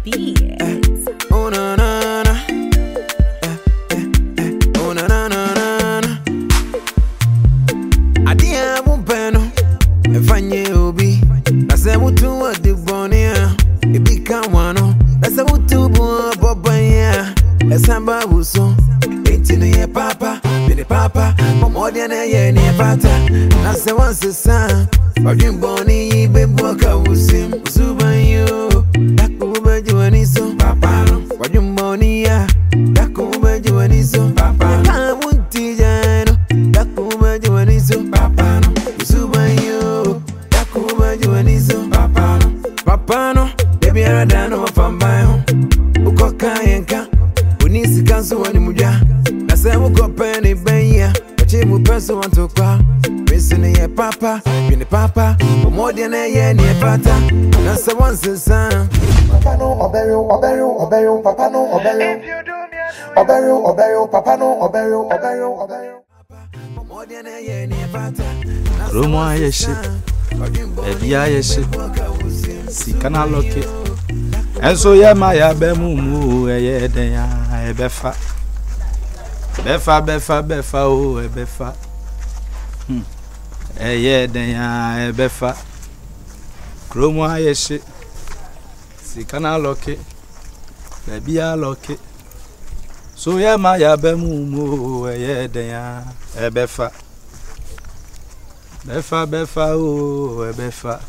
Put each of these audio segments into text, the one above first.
beats. Oh na na na. Oh na na na na. Adia bumpeno. Efanye obi. Na se mutu odi bonia. Ebi kawano. Na se mutu bu bobanya. Esamba buso. Etino ye papa. Bini papa. Momodia na ye ni pata. Na se wanse sa. Odin boni bebu ka usim. Usubanyo. Dakuba juaniso. Papa no. Odin boni ya. Dakuba juaniso. Papa no. Kamunti jano. Dakuba juaniso. Papa no. Usubanyo. Dakuba juaniso. Papa no. Papa no. Baby aradano wafambayo. Ukoka yenka. Unisi kansu wani muja. Nase uko peni benya. Wachimu peso wantokwa. Missing ye papa. Bini papa. Umodia na ye ni pata. Nase wansi san. Papa no obeyo, papa no obeyo. Obeyo, papa no obeyo. Umodia na ye ni pata. Romo ayeshe. Ebi ayeshe. Sikana loke. Enso ye ma ya be mumu eye den ya ebefa. Befa o ebefa. Eye den ya ebefa. Romo ayeshe. Sikana loke. Ebi ya loke. So ye ma ya be mumu eye den ya ebefa. Befa o ebefa.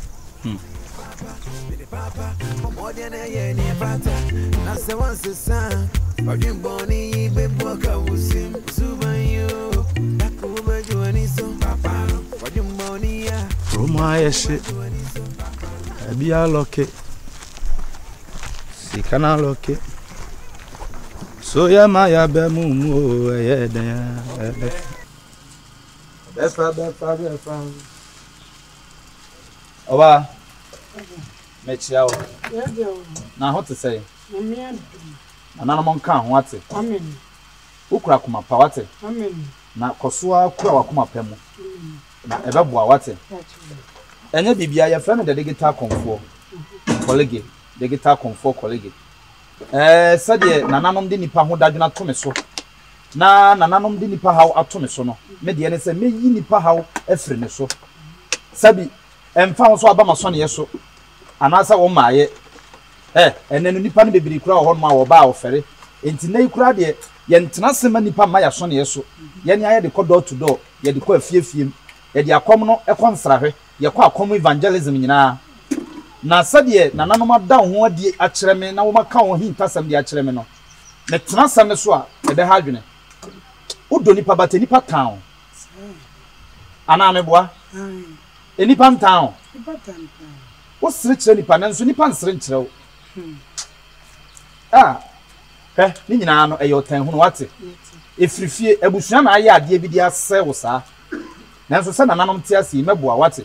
Papa, Momodia na ye ni pata. Nase wansi san. Odin boni bebu ka usim. Usubanyo. Dakuba juaniso. Papa no. Odin boni ya. Romo ayeshe. Ebi ya loke. Sikana loke. So ya ma ya be mumu eye den ya befa. Oba. Mechiao. Na ho te say. Na na mo nka ho ate. Amen. Ukura kuma pa wate. Amen. Na kosoa kura wakuma pa mu. Na ebeboa wate. Enye bibia ya friend the digital comfort. Colleague, digital comfort colleague. Sade nananom de nipa ho dadwena to me so. Na nananom de nipa haw ato me so no. Me de ne se me yi nipa haw afri ne so. Sabi emfa ho so aba ma so ne yeso. Anasa wo maaye enenu nipa ne bebiri kura ho no ma wo ba ofere enti na ikura de ye ntena sema nipa ma ya so ne yeso ye ne aye de ko door to door ye de ko afiefiem ye de akom no ekonsrahwe ye ko akom evangelism nyina na sade na nanom ada ho adi akere me na wo maka ho hintasam de akere me no ne tena sam so a e be ha adwene udo nipa bate nipa town ana me boa nipa town What's rich nipa nanso nipa nsere nkyerɛw ni nyina no eyo tan hu no wate efrifie abusua na aye ade bi dia sɛ wo saa nanso sɛ nananom te ase meboa wate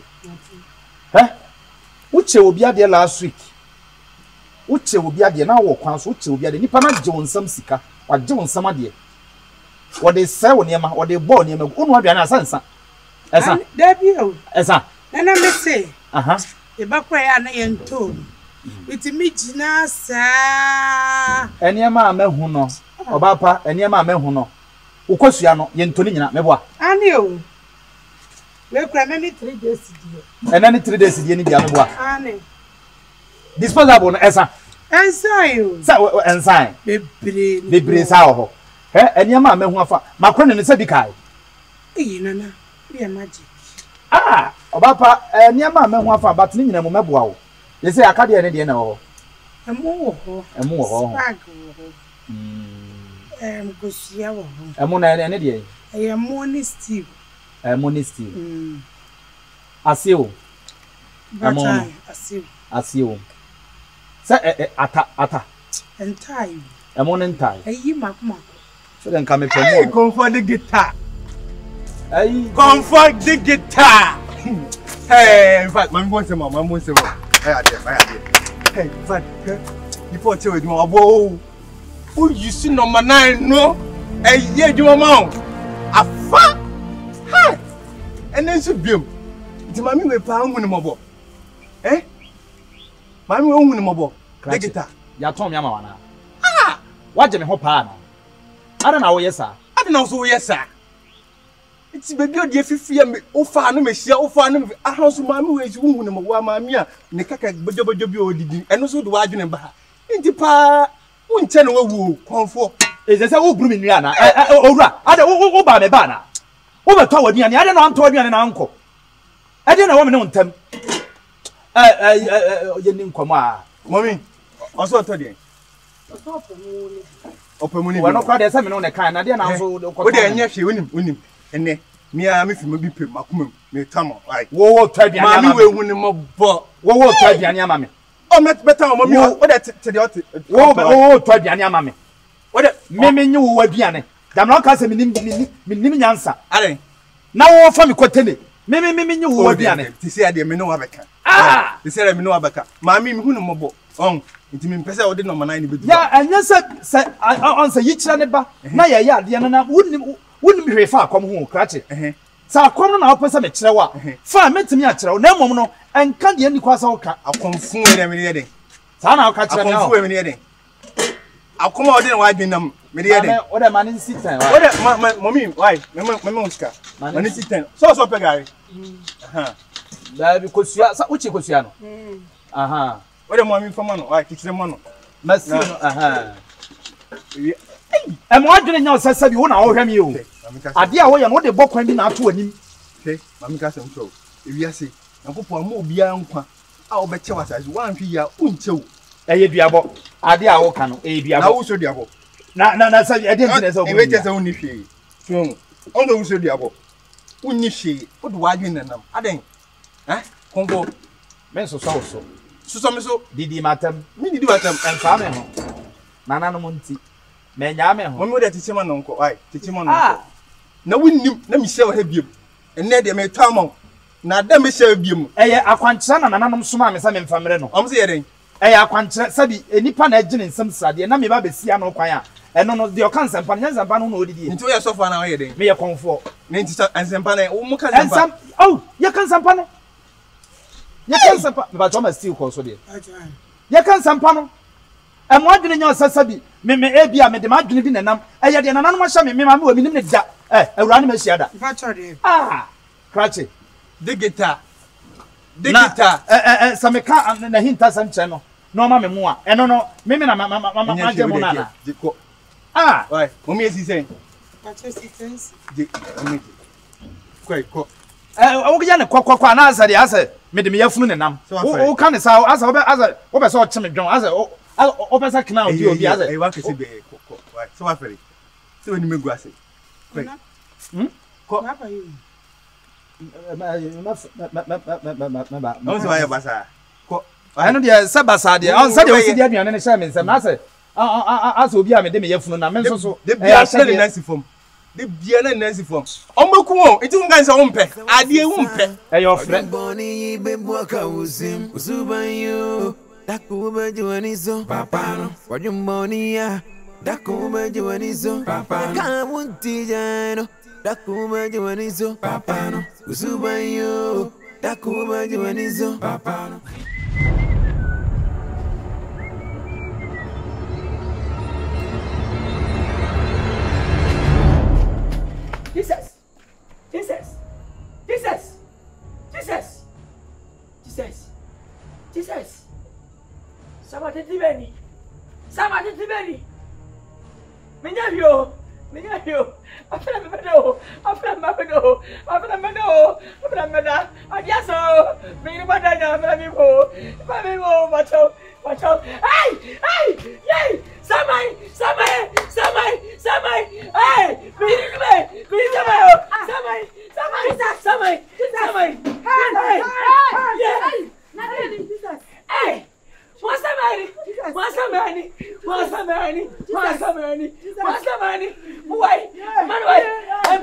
uche obi ade last week uche obi ade na wo kwan so uche obi ade nipa na gye wonsam sika wagye wonsam ade wo de sɛ wo niema wo de bɔ niema unu aduane asansa esa Debbie o esa na me say Ebakwa ya na yento. Itimi gina sa. Eniema amehu no. Obapa eniema amehu no. Ukosua no yento ni nyina meboa. Ani o. We kura na ni 3 days die. Ena ni 3 days die ni bia meboa. Ani. Disposable no esa. Ensign o. Sa ensign. Bebre sa ho. Eniema amehu afa. Makro ne se bi kai. Eyi nana. Be magic. Obapa niama amehu afa but ni nyina mo meboa wo. Ye say akade ne de na ho. Emu wo ho. Spag wo ho. Gosia wo ho. Emu na ne de. Money Steve. Money Steve. Asio. Emu asio. Sa ata. Entai. Emu ne ntai. Eyi makuma. So den ka me pemo. Comfort the guitar. Comfort the guitar. Hey, in fact, my say mama, Hey, in fact, before I tell you, whoa, who you see number 9, no? Hey, yeah, you mama. A fuck. Hey, and then she built. The mammy will pound when mobile. Eh? Mammy won't win mobile. The guitar. Ya tom ya ma wana. Ah! Waje me ho pa na. Ada na wo yesa. Ada na so wo yesa. It's baby odi afifia me ofa no me hia ofa no ahonso maami we ji wunu mo wa maami a ne kaka bojobojo bi odidi eno so do wadwene ba nti pa wonche no wawu konfo eze se wo buru me nua na owura ada wo ba me ba na wo beto wadi ane ada na anto wadi ane na anko ade na wo me ne ntam ye ni nkomo a mommy oso to de opemuni wo no kwa de se me no ne kan na de na so wo de enye hwe wonim ene mia me fi mo bi pem akomam me tamo ai wo twa biane ama me we hunu mo bo wo twa biane ama me o met beta mo mi wo de te de ot wo twa biane ama me wo de me nyi wo aduane dam na ka se minim nyansa are na wo fa me kotene me nyi wo aduane ti se ade me no wa beka ti se me no wa beka ma mi hunu mo bo on nti me pese wo de no manai ni bedu ya anya se on se yichira ne ba na ya ade na wouldn't be far come home, catch it. Sa come na opesa me kire wa. Fa metimi a kire wo na mom no enka de ani kwasa wo ka akonfu e na me de den. Sa na wo ka kire na. Akonfu e me de den. Akoma wo de na wa dwenam me de den. Wo de man sit time. Wo de mommy why? Me uska. Man sit time. So pegare. Aha. Da bi kosua, sa uchi kosua no. Aha. Wo de mommy fama no, why kire mo no. Masi no, aha. Em wadwene nya osasa bi wo na wo hwem yi o ade a wo ye no de bokwan bi na ato anim mami ka sem so ewiase yankopon ma obia nkwa a wo beche wasase wan hwi ya unchew eye duabo ade a wo ka no eye duabo na wo so duabo na sa ade ntine so e weche se woni hwe so on do wo so duabo unni hwe wo do wadwene nam aden kongo men so so so me so didi matam mi didi matam enfa me ho nana no monti me nyame ho mo de tichima no nko ai tichima no nko na wonnim na mi hye wa ha biem enne de me twamon na da me hye biem eye akwankyera na nananom soma me sa me mfamre no om se yeden eye akwankyera sabi enipa na agine nsam srade na me ba besia no kwan a eno no de okansempa nyansempa no na odidi nti wo ye sofa na wo yeden me ye konfo ne nti ansempa na wo mu kansempa ye kansempa no ye kansempa me ba choma steal ko so de ye kansempa no emo adwene nya osasa bi me ebia me de ma adwene bi nanam eye de nanam hya me ma me wa minim ne da awura ne ma hia da krache de guitar sameka na hinta samche no no ma me mu a eno no me na ma je mu na why mommy is saying Participants de kwai ko wo gya ne kokokwa na asa de asa me de me yafunu ne nam wo ka ne sa asa wo be so chime dwon asa o pesa kna obi asa e wa kese be ko why so wa fere so ni megu ase kwai ko na pa you no so ya basa ko ano de se basa de on se de o si de aduane ne sha me nsem na asa obi a me de me yafunu na me nso so de bia se nansi fom de bia na nansi fom omoku won enti won kan se won pe ade won pe e your friend boni be boka usim usubanyo dakuba juanizo papano wajumonia dakuba juanizo papano kamunti jano dakuba juanizo papano usubanyo dakuba juanizo papano Jesus. Somebody tibeni. Menyayo. After medo. Adiaso. Me badana mamibo. Macho. Hey! Yay! Samai! Hey! Hey! What's the money? Why? And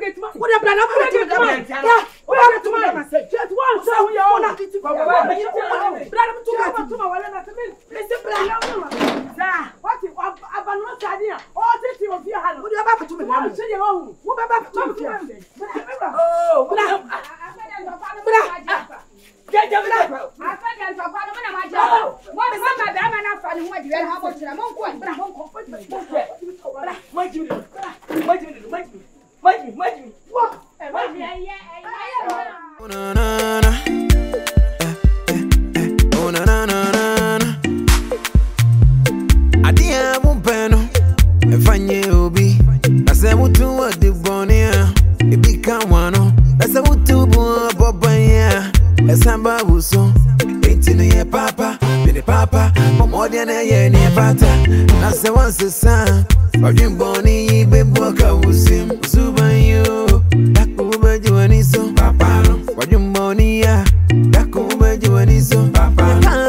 Papa,